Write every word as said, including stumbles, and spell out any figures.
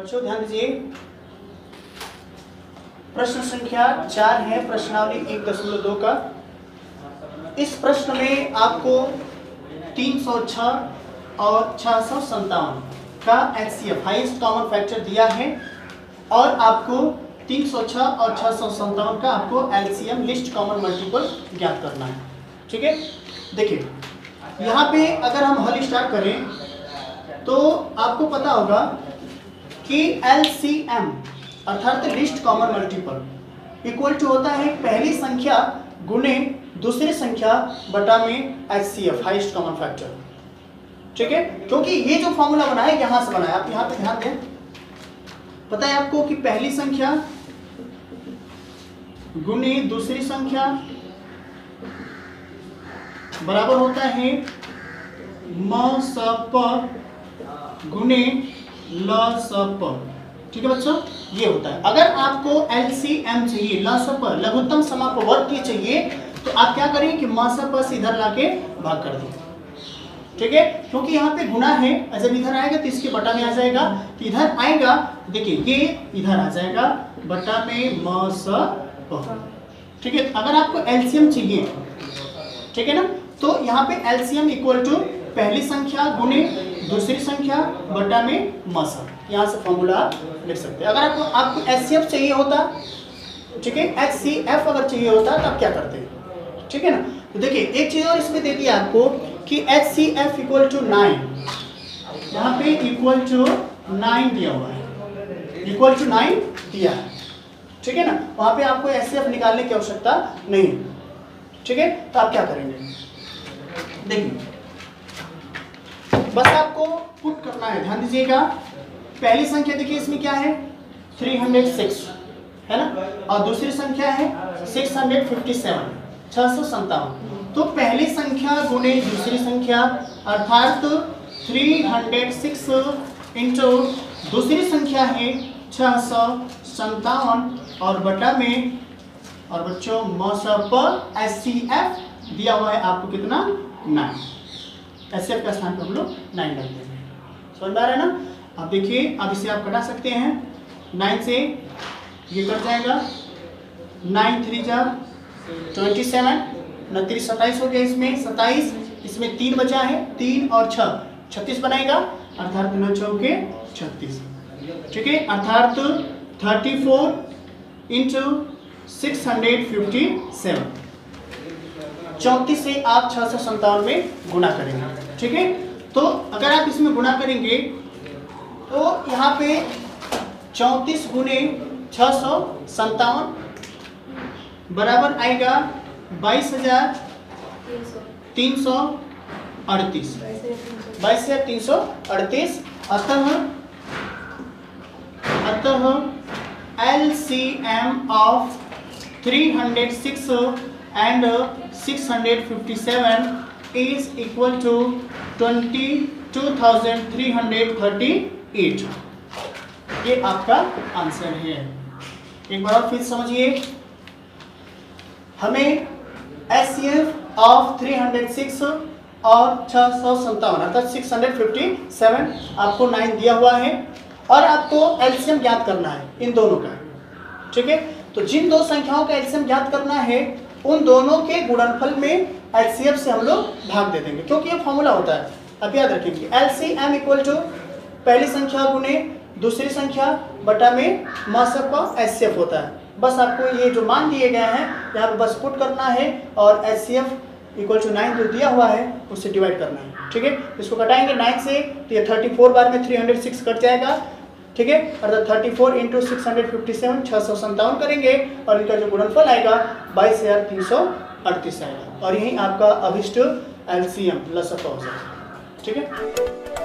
बच्चों ध्यान दीजिए, प्रश्न संख्या चार है प्रश्नावली एक दशमलव दो का। इस प्रश्न में आपको तीन सौ छह और छह सौ संतावन का एचसीएफ हाईएस्ट कॉमन फैक्टर दिया है और आपको तीन सौ छह और छह सौ संतावन का आपको एलसीएम लिस्ट कॉमन मल्टीपल ज्ञात करना है। ठीक है, देखिए यहाँ पे अगर हम हल स्टार्ट करें तो आपको पता होगा कि एलसीएम अर्थात least common multiple equal to होता है पहली संख्या गुने दूसरी संख्या बटा में एचसीएफ हाईएस्ट कॉमन फैक्टर। ठीक है, क्योंकि ये जो फॉर्मूला बना है यहां से बना है, आप यहां पे ध्यान दें। पता है आपको कि पहली संख्या गुने दूसरी संख्या बराबर होता है म स प गुने ल स प। ठीक है बच्चों, ये होता है। अगर आपको एलसीएम चाहिए, ल स प लघुत्तम समापवर्ती चाहिए, तो आप क्या करें कि म स प से इधर लाके भाग कर दें। ठीक है, क्योंकि यहाँ पे गुना है, जब इधर आएगा तो इसके बटा में आ जाएगा, तो इधर आएगा, देखिए ये इधर आ जाएगा बटा में म स प। ठीक है, अगर आपको एलसीएम चाहिए, ठीक है ना, तो यहाँ पे एलसीएम इक्वल टू पहली संख्या गुने दूसरी संख्या बटा में म स। यहाँ से फॉर्मूला लिख सकते हैं। अगर आपको आपको एचसीएफ चाहिए होता, ठीक है, एचसीएफ अगर चाहिए होता तो आप क्या करते हैं, ठीक है ना। तो देखिए एक चीज और इसमें दे दिया आपको कि एचसीएफ इक्वल टू नाइन, यहाँ पे इक्वल टू नाइन दिया हुआ है, इक्वल टू नाइन दिया है। ठीक है ना, वहाँ पे आपको एचसीएफ निकालने की आवश्यकता नहीं। ठीक है, तो आप क्या करेंगे, देखिए बस आपको पुट करना है, ध्यान दीजिएगा। पहली संख्या देखिए इसमें क्या है तीन सौ छह है ना, और दूसरी संख्या है छह सौ सत्तावन, छह सौ संतावन। तो पहली संख्या गुणे दूसरी संख्या अर्थात तीन सौ छह इंटू दूसरी संख्या है छह सौ संतावन और बटा में, और बच्चों म स प एचसीएफ दिया हुआ है आपको कितना, नाइन। एचसीएफ का स्थान पर हम लोग नाइन रख देंगे। समझ में आ रहा है ना। अब देखिए, अब इसे आप घटा सकते हैं, नाइन से ये कट जाएगा, नाइन थ्री जा ट्वेंटी सेवन, उनतीस सत्ताईस हो गया, इसमें सत्ताईस, इसमें तीन बचा है, तीन और छः छत्तीस बनाएगा, अर्थात नौ चौके छत्तीस। ठीक है, अर्थात thirty four into six hundred fifty seven, चौंतीस से आप छह सौ संतावन में गुना करेंगे। ठीक है, तो अगर आप इसमें गुना करेंगे तो यहाँ पे चौंतीस गुने छह सौ संतावन बराबर आएगा बाईस हजार तीन सौ अड़तीस, बाईस हजार तीन सौ अड़तीस। अतः अतः एलसीएम ऑफ तीन सौ छह and uh, six hundred fifty-seven is equal to twenty-two thousand three hundred thirty-eight। ये आपका आंसर है। एक बार और फिर समझिए, हमें एचसीएफ ऑफ तीन सौ छह और छह सौ संतावन अर्थात छह सौ सत्तावन आपको नाइन दिया हुआ है और आपको एलसीएम ज्ञात करना है इन दोनों का। ठीक है, तो जिन दो संख्याओं का एलसीएम ज्ञात करना है उन दोनों के गुणनफल में एचसीएफ से हम लोग भाग दे देंगे, क्योंकि ये फॉर्मूला होता है। अब याद रखेंगे एलसीएम इक्वल टू पहली संख्या गुने दूसरी संख्या बटा में म स प एचसीएफ होता है। बस आपको ये जो मान दिए गए हैं यहाँ पे बस पुट करना है और एचसीएफ इक्वल टू नाइन जो दिया हुआ है उससे डिवाइड करना है। ठीक है, इसको घटाएंगे नाइन से तो ये थर्टी फोर बार में थ्री हंड्रेड सिक्स कट जाएगा। ठीक है, अर्थात thirty four into six hundred fifty seven, छः सौ संतावन करेंगे और इनका जो गुणनफल आएगा बाईस हजार तीन सौ अड़तीस आएगा और यही आपका अभिष्ट एलसीएम लसप हो जाएगा। ठीक है।